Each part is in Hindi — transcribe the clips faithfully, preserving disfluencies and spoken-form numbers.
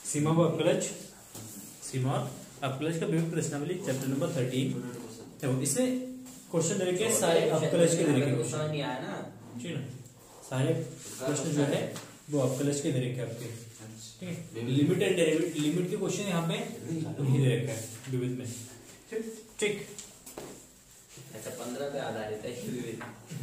सीमा व अपकलज, सीमा और अपकलज का विभिन्न प्रश्नावली चैप्टर नंबर थर्टीन। देखो इसमें क्वेश्चन दे रखे सारे अपकलज के दे रखे क्वेश्चन नहीं आया ना, ठीक है ना। सारे प्रश्न जो है वो अपकलज के दे रखे आपके, ठीक है। लिमिट एंड डेरिवेटिव, लिमिट के क्वेश्चन यहाँ पे नहीं दे रखा है विविध में, ठीक ठीक। अच्छा पंद्रह पे आधारित है विविध।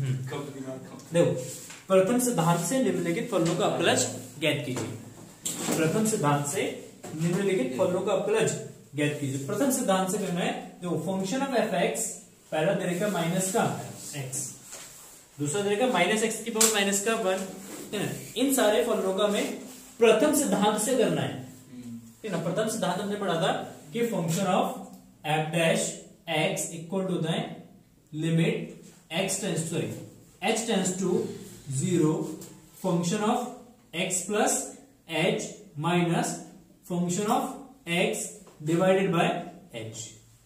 देखो प्रथम सिद्धांत से निम्नलिखित फलनों का अपकलज ज्ञात कीजिए। प्रथम सिद्धांत से निम्नलिखित फलनों का अपकलज ज्ञात कीजिए। प्रथम सिद्धांत से करना है, देखो फंक्शन ऑफ एफ एक्स, पहला दे रखा माइनस का एक्स, दूसरा दे रखा माइनस एक्स की पावर माइनस का वन, है ना। इन सारे फलनों का हमें प्रथम सिद्धांत से करना है, ठीक है ना। प्रथम सिद्धांत हमने पढ़ा था कि function of f dash x equal to होता है limit x tends sorry h tends to zero function of x plus h minus function of x divided by h.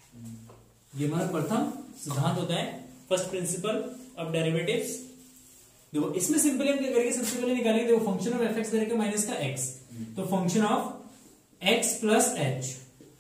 ये हमारा प्रथम सिद्धांत होता है, फर्स्ट प्रिंसिपल ऑफ डेरिवेटिव्स। देखो इसमें सिंपली हम क्या करेंगे, सबसे पहले निकालेंगे, देखो फंक्शन ऑफ एफ एक्स दे रखा माइनस का एक्स, तो function of x plus h,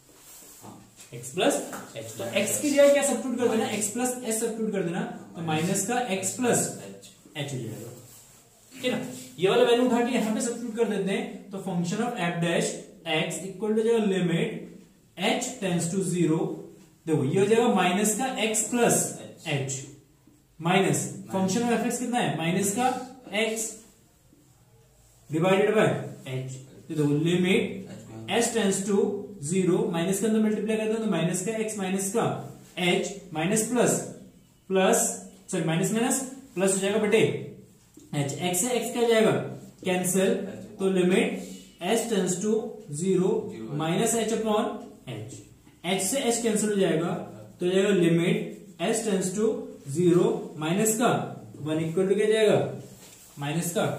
x plus h, तो एक्स की जगह क्या सब्स्टिट्यूट कर देना, एक्स प्लस एच सब्स्टिट्यूट कर देना, तो माइनस का एक्स प्लस एच हो जाएगा, ठीक है ना। ये वाला वैल्यू उठा के यहाँ पे सब्स्टिट्यूट कर देते हैं, तो function of f dash x equal to जाएगा limit h tends to zero, देखो ये हो जाएगा माइनस का x plus h minus function of f x कितना है माइनस का एक्स डिवाइडेड बाय एच, तो देखो limit h tends to zero, minus के अंदर मल्टीप्लाई करते हैं तो माइनस का एक्स माइनस का h minus plus plus sorry minus minus plus हो जाएगा बटे एच, एक्स से एक्स क्या जाएगा कैंसिल, तो limit h tends to zero minus h upon h, h से एच कैंसिल हो जाएगा तो जाएगा limit h tends to zero minus का वन इक्वल टू क्या जाएगा माइनस का,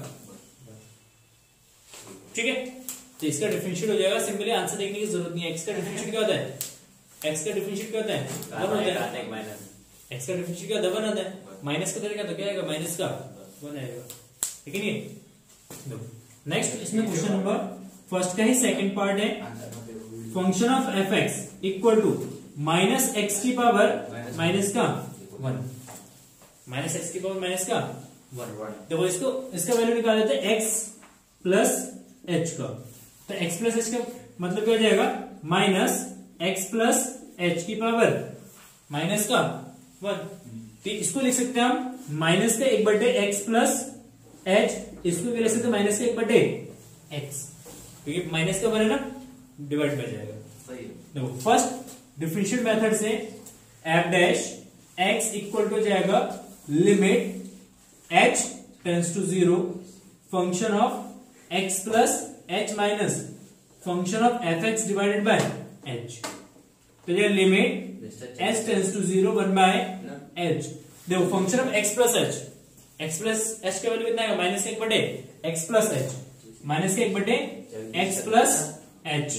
ठीक है। तो इसका डिफरेंशिएट हो जाएगा, सिंपली आंसर देखने की जरूरत नहीं है। एक्स का डिफरेंशिएट क्या होता है, एक्स का डिफरेंशिएट क्या होता है वन होता है, माइनस एक्स का डिफरेंशिएट क्या होता है वन होता है, माइनस का तरीका तो क्या आएगा माइनस का वन आएगा, ठीक है नहीं। नेक्स्ट इसमें क्वेश्चन नंबर फर्स्ट का ही सेकंड पार्ट है, function of f x equal to minus x की पावर माइनस का वन, माइनस एक्स की पावर माइनस का वन। देखो इसको इसका वैल्यू निकाल लेते हैं एक्स प्लस एच का, तो एक्स प्लस एच का मतलब क्या हो जाएगा माइनस एक्स प्लस एच की पावर माइनस का वन, तो इसको लिख सकते हैं हम माइनस का एक बटे एक्स प्लस एच, इसको भी लिख सकते हैं माइनस का एक बटे एक्स, क्योंकि माइनस का वन है ना, डिवाइड कर जाएगा। देखो फर्स्ट डिफरेंशियल मेथड से f dash x equal to जाएगा limit h tends to zero function of x plus h minus function of f x divided by h, तो ये limit h tends to zero one by h. देखो function of x plus h, x plus h का वैल्यू कितना है माइनस एक बटे एक्स प्लस एच, माइनस के एक बटे एक्स प्लस एच,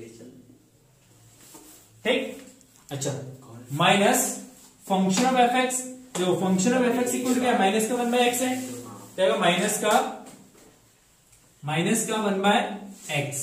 ठीक। अच्छा minus function of f x, जो function of f x equal to क्या है माइनस का वन बाय एक्स है, तो माइनस का माइनस का वन बाय एक्स,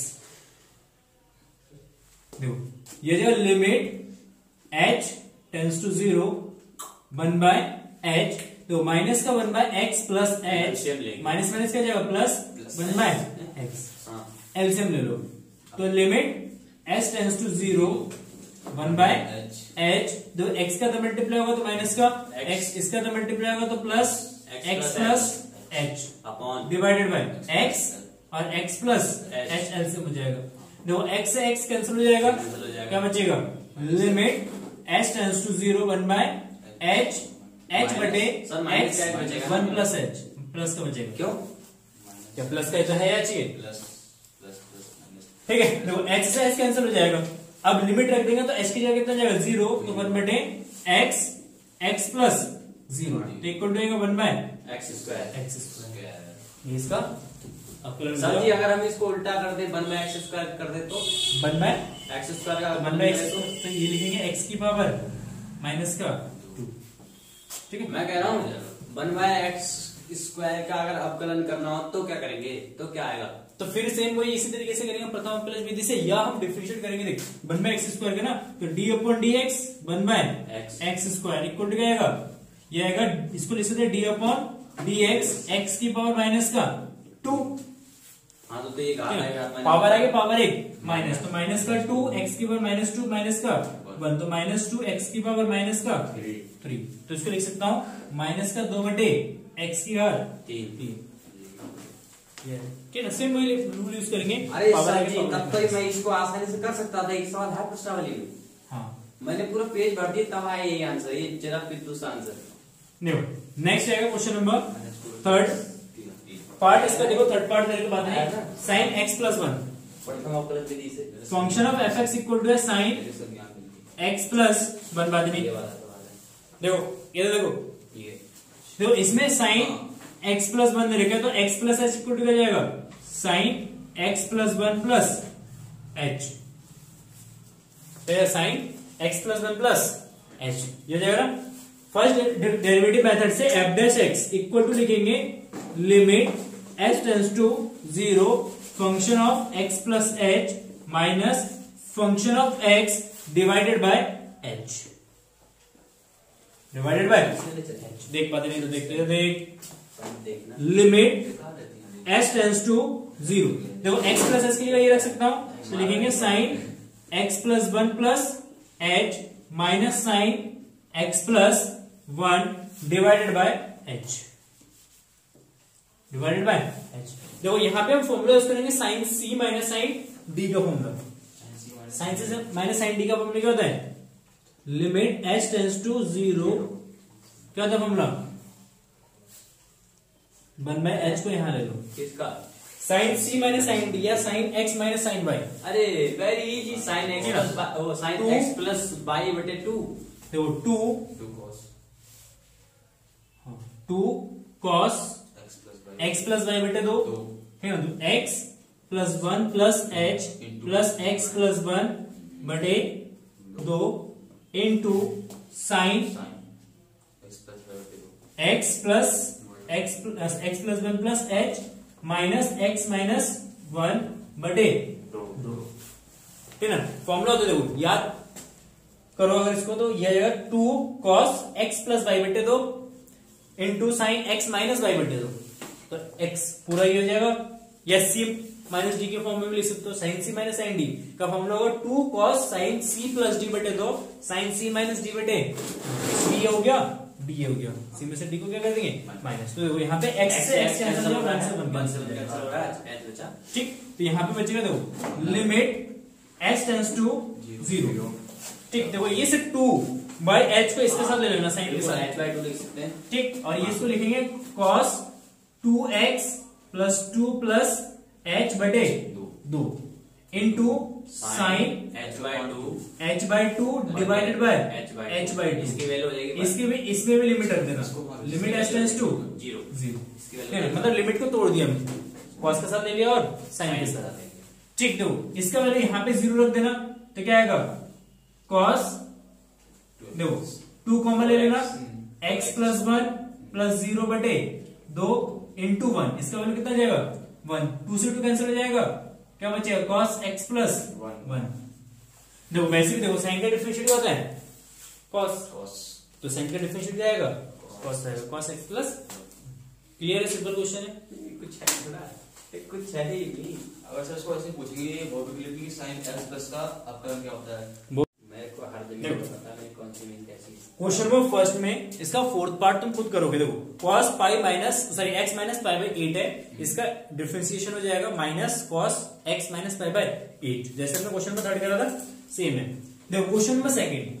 देखो ये जो limit h tends to zero one by h, तो माइनस का one by x plus h, minus minus क्या जाएगा plus one by x, LCM ले लो, तो limit h tends to zero one by h, दो एक्स का तो मल्टीप्लाई होगा तो माइनस का एक्स, इसका तो मल्टीप्लाई होगा तो plus x plus h upon divided by x और x प्लस एच एलसीएम हो जाएगा, देखो x से x कैंसिल हो जाएगा, क्या बचेगा limit h tends to zero one by h, h बटे x one plus h, plus का बचेगा, क्यों क्या प्लस का तो है या चाहिए प्लस प्लस प्लस, ठीक है। देखो h से h कैंसिल हो जाएगा, अब लिमिट रख देंगे तो h की जगह कितना जाएगा जीरो, तो वन बटे x x प्लस जीरो तो equal to one by x square, x square, इसका सर जी अगर हम इसको उल्टा कर दे वन बाय एक्स स्क्वायर कर दे तो वन बाय एक्स स्क्वायर का वन बाय एक्स, तो ये लिखेंगे एक्स की पावर माइनस का टू, ठीक है। मैं कह रहा हूँ वन बाय एक्स स्क्वायर का अगर अवकलन करना हो तो क्या करेंगे, तो क्या आएगा? तो फिर सेम वही इसी तरीके से करेंगे प्रथम अवकलज विधि से, या हम डिफरेंशिएट करेंगे। देख वन बाय एक्स स्क्वायर का ना, तो d upon d x one by x square equal to क्या आएगा, ये आएगा, इसको लिख सकते हैं d upon d x x की पावर माइनस का टू। हाँ तो, तो ये कहा आएगा पावर आगे पावर एक माइनस, तो माइनस का टू एक्स की पावर माइनस टू माइनस का वन, तो माइनस टू एक्स की पावर माइनस का थ्री। तो इसको लिख सकता हूँ माइनस का दो बटे एक्स की पावर तीन। ठीक है, सेम वही रूल यूज करेंगे। अरे सर जी तब तो मैं इसको आसानी से कर सकता था, एक सवाल है प्रश्नावली में। हाँ मैंने पूरा पेज भर दिया तब आया ये आंसर, ये जरा पितूस आंसर। नेक्स्ट आएगा क्वेश्चन नंबर थर्ड पार्ट। इसका देखो थर्ड पार्ट मेरे को बात है, sine x plus one function of f x equal to है साइन एक्स प्लस वन। बाद में देखो ये देखो देखो इसमें साइन एक्स प्लस वन रखा है, तो x plus h equal to क्या जाएगा, sine x plus one plus h, sine x plus one plus h ये जाएगा ना। फर्स्ट डेरिवेटिव मेथड से f dash x equal to लिखेंगे limit h tends to zero function of x plus h minus function of x divided by h, divided by h. देख पाते नहीं तो देखते देख limit h tends to zero. देखो एक्स प्लस एच के लिए ये रख सकता हूं, तो लिखेंगे sine x plus one plus h minus sine x plus one divided by h, divided by h. देखो यहां पे हम फॉर्मूला यूज करेंगे sine c minus sine d का formula. Sine c minus sine d का फॉर्मूला क्या होता है, limit h tends to zero, क्या होता है फॉर्मूला, वन बाय एच को यहां ले लो, किसका, sine c minus sine d या sine x minus sine y. अरे very easy, sine x plus sine x plus y बटे टू। देखो two two cos two cos x plus y बटे दो है ना, तो x plus one plus h plus x plus one बटे दो into sine x plus x plus x plus one plus h minus x minus one बटे दो। ठीक है ना, फॉर्मूला तो देखो याद करो अगर इसको, तो यह जाएगा two cos x plus y बटे दो into sine x minus y बटे दो, तो x पूरा ही हो जाएगा, या सी माइनस डी के फॉर्म में भी लिख सकते हो, sine c minus sine d का फॉर्मूला होगा two cos sine c plus d बटे दो साइन सी माइनस डी बटे सी हो गया, डी हो गया, सी में से डी को क्या कर देंगे माइनस। तो यहाँ पे x से x कैंसिल हो गया, ठीक। तो यहाँ पे बचेगा देखो limit h tends to zero, ठीक। देखो ये से टू बाई एच को इसके साथ ले लेना, साइन के साथ एच बाई टू लिख सकते हैं, ठीक। और ये इसको लिखेंगे cos two x plus two plus h बटे दो into sine h by two h by two divided by h by two. इसकी वैल्यू हो जाएगी, इसकी भी इसमें भी लिमिट रख देना, limit h tends to zero zero, मतलब लिमिट को तोड़ दिया हमने, कॉस के साथ ले लिया और साइन के साथ, ठीक। दो इसका वैल्यू यहाँ पे जीरो रख देना, तो क्या आएगा कॉस, देखो टू कॉमन ले लेना, x plus one plus zero बटे दो इंटू वन, इसका वैल्यू कितना जाएगा वन, टू से टू कैंसिल हो जाएगा, क्या बचेगा कॉस एक्स प्लस वन। देखो वैसे भी देखो साइन का डिफरेंशिएट होता है कॉस, तो साइन का डिफरेंशिएट जाएगा कॉस आएगा, कॉस एक्स प्लस। क्लियर है, सिंपल क्वेश्चन है, कुछ है थोड़ा, कुछ है ही नहीं। अगर सर इसको ऐसे पूछेंगे प्रोबेबिलिटी की साइन एक्स प्लस का अपकलन क्या होता है, मेरे को हर दिन नहीं पता मेरी कौन सी मेन कैसी। क्वेश्चन नंबर फर्स्ट में इसका फोर्थ पार्ट तुम खुद करोगे। देखो cos pi minus sorry x minus pi by eight है, इसका डिफरेंशिएशन हो जाएगा minus cos x minus pi by eight, जैसे हमने क्वेश्चन में थर्ड करा था सेम है। देखो क्वेश्चन नंबर सेकेंड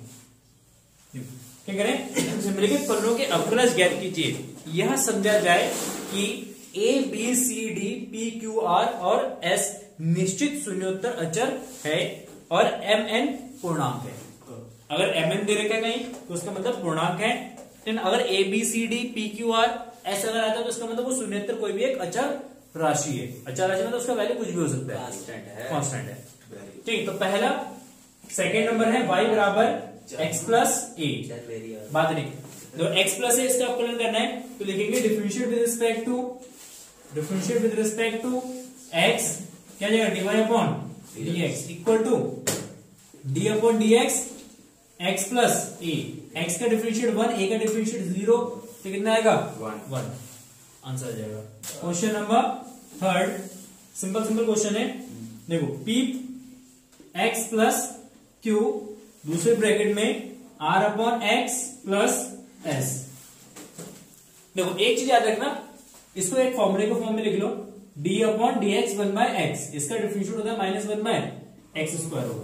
क्या करें, निम्नलिखित फलनों के अवकलज ज्ञात कीजिए। यह समझा जाए कि a b c d p q r और एस निश्चित शून्योत्तर अचर है और एम एन पूर्णांक है। अगर एम एन दे रखा है कहीं तो उसका मतलब पूर्णांक है, लेकिन अगर a b c d p q r s अगर आता है तो उसका मतलब वो शून्योत्तर कोई भी एक अचर राशि है। अचर राशि मतलब उसका वैल्यू कुछ भी हो सकता है, कांस्टेंट है, ठीक। तो पहला सेकेंड नंबर है y बराबर एक्स प्लस ए, बात नहीं तो x प्लस है, इसका अवकलन करना है तो लिखेंगे differentiate with respect to differentiate with respect to x, क्या जाएगा dy upon dx equal to d upon dx x plus a, x का डिफरेंशिएट वन, a का डिफरेंशिएट जीरो, तो कितना आएगा वन, आंसर आ जाएगा। Question number third, simple simple question है, देखो p x प्लस q दूसरे ब्रैकेट में r upon x plus s। देखो एक चीज याद रखना, इसको एक फॉर्मूले को फॉर्म में लिख लो, d upon d x one by x, इसका डिफरेंशिएट होता है minus one by x square होगा,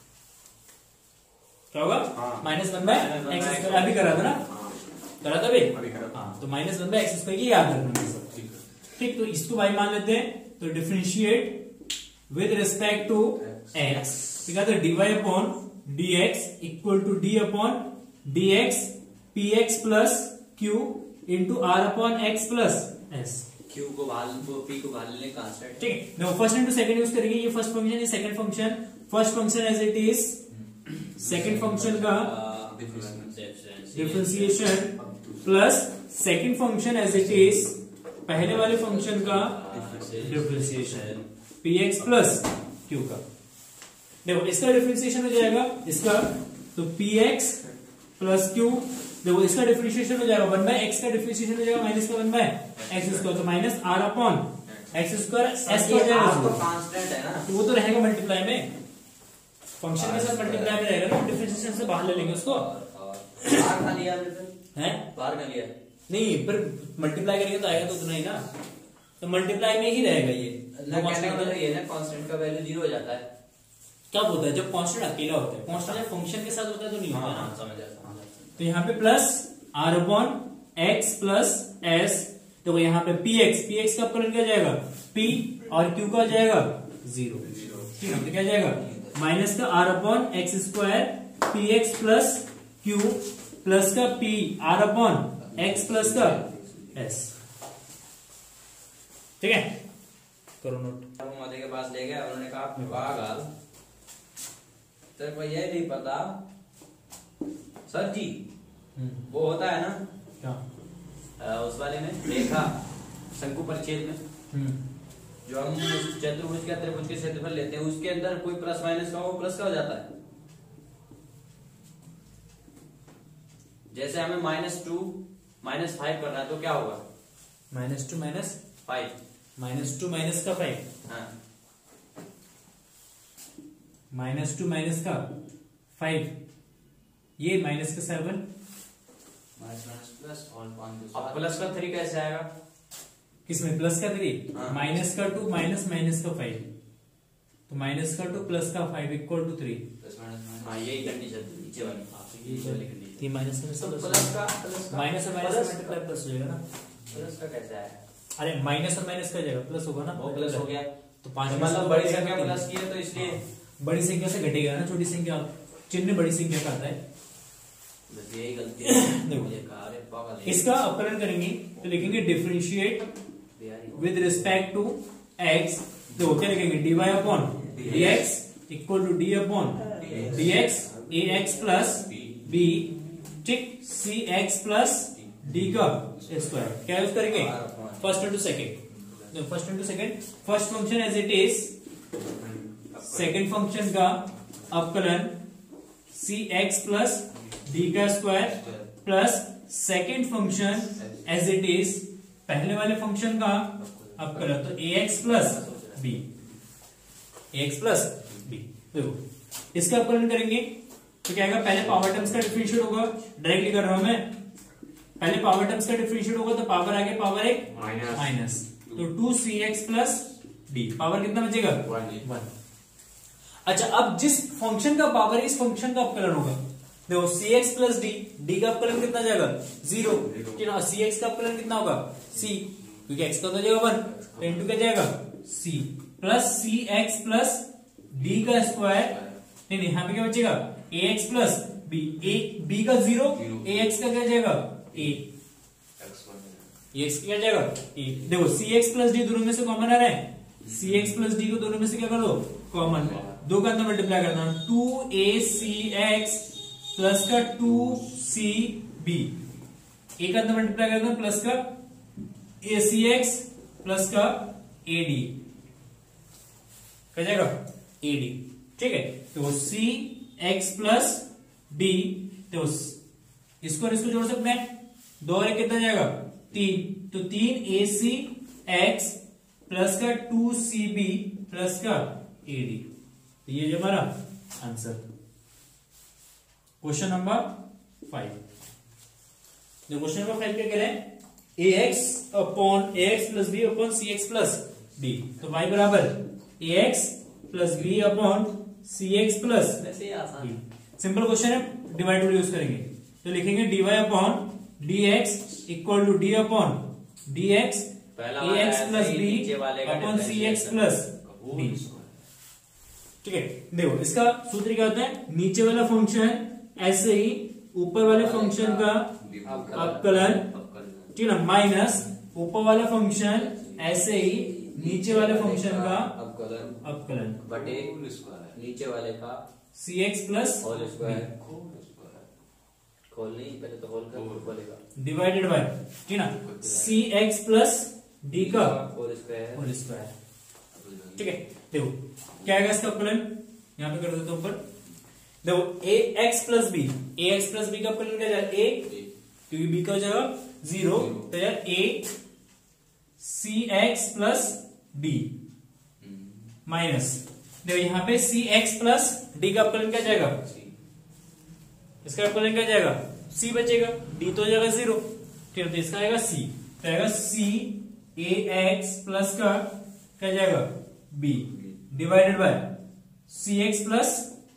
क्या होगा minus one by x square, अभी करा था ना, करा था भाई, हाँ तो minus one by x square की याद रखना सब, ठीक। तो इसको भाई मान लेते हैं, तो differentiate with respect to x, ठीक है, तो dy upon dx equal to d upon dx px plus q into r upon x plus s। Q को बाहर को P को बाहर लेने कांस्टेंट, ठीक है। देखो फर्स्ट इंटू सेकंड यूज करेंगे, ये फर्स्ट फंक्शन ये second function, first function as it is, second function का differentiation plus second function as it is पहले वाले फंक्शन का डिफरेंशिएशन px प्लस q का। देखो इसका डिफरेंशिएशन हो जाएगा इसका, तो px प्लस q, देखो इसका डिफरेंशिएशन हो जाएगा वन बाय एक्स का डिफरेंशिएशन हो जाएगा माइनस का वन बाय एक्स स्क्वायर, तो minus r upon x square s हो जाएगा, तो कांस्टेंट है ना, तो वो तो रहेगा मल्टीप्लाई में, फंक्शन के साथ मल्टीप्लाई में रहेगा ना, डिफरेंशिएशन से बाहर ले लेंगे उसको, बाहर खा लिया हैं बाहर खा लिया नहीं, फिर मल्टीप्लाई करेंगे तो आएगा तो उतना ही ना, तो मल्टीप्लाई में ही रहेगा ये, ये ना कांस्टेंट का वैल्यू जीरो हो जाता है, क्या होता है जब कांस्टेंट अकेला होता है, कांस्टेंट जब फंक्शन के साथ होता है तो नहीं होता ना, समझ आता। तो यहाँ पे plus r upon x plus s, तो यहाँ पे पी एक्स, पी एक्स का अपकरण क्या जाएगा p और q का जाएगा जीरो, ठीक है, तो क्या जाएगा माइनस का r upon x square p x plus q plus का p r upon x plus का s, ठीक है, करो नोट। अब मधे के पास ले गया, उन्होंने कहा पागल तेरे को ये नहीं पता सर जी, वो होता है ना क्या आ, उस वाले में रेखा शंकु परिच्छेद में जो हम चतुर्भुज का त्रिभुज के क्षेत्रफल लेते हैं, उसके अंदर कोई प्लस माइनस का हो, प्लस का हो जाता है। जैसे हमें माइनस टू माइनस फाइव करना है तो क्या होगा, minus two minus five, minus two minus का फाइव, हाँ माइनस टू माइनस का फाइव, ये माइनस का सेवन, प्लस और अब प्लस का थ्री कैसे आएगा, किसमें प्लस का थ्री, हाँ। माइनस का टू माइनस माइनस का फाइव, तो माइनस का टू प्लस का फाइव इक्वल टू थ्री, हाँ यही कंडीशन थी नीचे वाली, ये वाली कंडीशन थी, माइनस तो में प्लस का प्लस का माइनस और माइनस मल्टीप्लाई प्लस हो जाएगा ना, प्लस का कैसे आएगा, अरे माइनस और माइनस का जाएगा प्लस होगा ना, वो प्लस हो गया, तो पांच में मतलब से बड़ी संख्या प्लस की है तो इसलिए बड़ी संख्या से घटेगा ना, छोटी संख्या चिन्ह बड़ी संख्या का आता है, बस यही गलती है। देखो। मुझे कहा अरे पागल है। इसका अपकरण करेंगे तो लिखेंगे differentiate with respect to x, तो क्या लिखेंगे dy upon dx equal to d upon dx ax plus b, ठीक, cx प्लस d का स्क्वायर, क्या यूज करेंगे first into second, first into second, first function as it is, second function का अपकलन cx प्लस d का square plus second function as it is पहले वाले फंक्शन का अपकलन, तो ax plus b, ax plus b, देखो इसका अपकलन करेंगे तो क्या आएगा, पहले पावर टर्म्स का डिफरेंशिएट होगा, डायरेक्टली कर रहा हूं मैं, पहले पावर टर्म्स का डिफरेंशिएट होगा तो पावर आगे पावर एक माइनस, तो two c x plus d, power कितना बचेगा वन। अच्छा अब जिस फंक्शन का पावर इस फंक्शन का अपकलन होगा, देखो c x plus d, d का अपकलन कितना जाएगा जीरो, सी एक्स का अपकलन कितना होगा सी, क्योंकि एक्स का तो जाएगा वन, तो इंटू क्या जाएगा c plus c x plus D का स्क्वायर, नहीं नहीं यहाँ पे क्या बचेगा a x plus b, a b का जीरो, ए एक्स का क्या जाएगा ए, एक्स क्या जाएगा ए, देखो सी एक्स प्लस डी दोनों में से कॉमन आ रहा है, सी एक्स प्लस डी को दोनों में से क्या कर दो कॉमन, दो का अंदर मल्टीप्लाई करना, two a c x plus का टू सी बी, ए का अंदर मल्टीप्लाई कर दो प्लस का ए सी एक्स प्लस का ए डी क्या जाएगा ए डी। ठीक है, तो सी एक्स प्लस डी, तो इसको और इसको जोड़ सकते हैं, दो और एक कितना जाएगा तीन, तो तीन ए सी एक्स प्लस का टू सी बी प्लस का ए डी। तो ये जो हमारा आंसर क्वेश्चन नंबर फाइव। जो क्वेश्चन नंबर फाइव क्या कह रहे हैं, a x upon a x plus b upon c x plus d, तो वाई बराबर a x plus b upon c x plus वैसे आसान डी। सिंपल क्वेश्चन है, डिवाइड टू यूज करेंगे तो लिखेंगे d y upon d x equal to d upon d x a x plus b upon c x plus d. ठीक है, देखो इसका सूत्र क्या होता है, नीचे वाला फंक्शन ऐसे ही ऊपर वाले फंक्शन का अवकलन, ठीक है ना, माइनस ऊपर वाला फंक्शन ऐसे ही नीचे वाले फंक्शन का अवकलन अवकलन बटे नीचे वाले का c x plus whole square. खोल नहीं, पहले तो होल कर खोलेगा, डिवाइडेड बाय, ठीक है ना, सी एक्स प्लस डी का होल स्क्वायर होल स्क्वायर। ठीक है, देखो क्या आएगा इसका अवकलन, यहाँ पे कर देता हूं ऊपर, देखो a x plus b, a x plus b का अवकलन क्या जाएगा ए, क्योंकि बी का हो जाएगा जीरो, तो यार a c x plus d minus, देखो यहाँ पे सी एक्स प्लस डी का अवकलन क्या जाएगा, इसका अवकलन क्या जाएगा सी बचेगा, डी तो हो जाएगा जीरो, ठीक है, तो इसका आएगा सी, तो आएगा सी ए एक्स प्लस का क्या जाएगा b divided by C x plus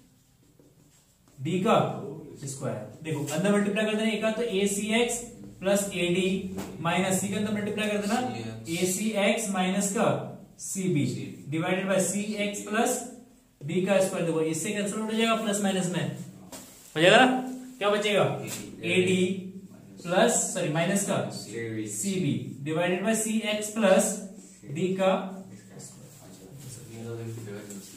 D का स्क्वायर। देखो अंदर मल्टीप्लाई कर देना, एक का तो a c x plus a d minus c का अंदर मल्टीप्लाई कर देना ए सी एक्स माइनस का C B divided by C x plus D का स्क्वायर। देखो इससे कैंसिल हो जाएगा, प्लस माइनस में हो जाएगा ना, क्या बचेगा A D plus sorry minus का C B divided by C x plus D का